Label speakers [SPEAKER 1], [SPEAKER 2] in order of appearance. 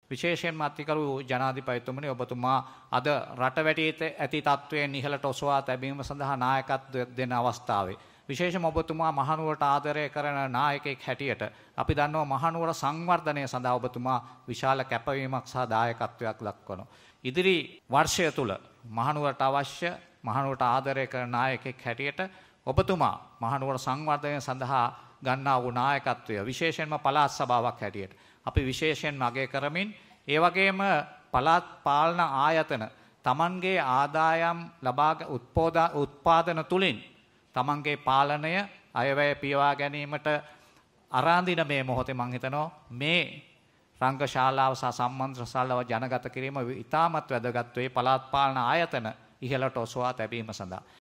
[SPEAKER 1] විශේෂයෙන්ම අතිකරු ජනාධිපතිතුමනි ඔබතුමා අද රටවැටි ඇති තත්වයෙන් ඉහළට ඔසවා තැබීම සඳහා නායකත්වය දෙන අවස්ථාවේ විශේෂම ඔබතුමා මහනුවරට ආදරය කරන නායකයෙක් හැටියට අපි දන්නවා මහනුවර සංවර්ධනය සඳහා ඔබතුමා විශාල කැපවීමක් සහ දායකත්වයක් දක්වනවා. ඉදිරි වර්ෂය තුල මහනුවරට අවශ්‍ය මහනුවරට ආදරය කරන නායකයෙක් හැටියට ඔබතුමා මහනුවර සංවර්ධනය සඳහා ගන්නා වූ නායකත්වය විශේෂයෙන්ම පළාත් සභාවක් හැටියට අපි විශේෂයෙන්ම අගය කරමින් ඒ වගේම පළාත් පාලන ආයතන තමන්ගේ ආදායම් ලබා උත්පාදන තුලින් තමන්ගේ පාලනය අයවැය පියවා ගැනීමට අරාඳින මේ මොහොතේ මම හිතනවා මේ රංගශාලාව සහ සම්මන්ත්‍රණශාලාව ජනගත කිරීම ඉතාමත් වැදගත් වේ පළාත් පාලන ආයතන ඉහළට ඔසවා තැබීම සඳහා.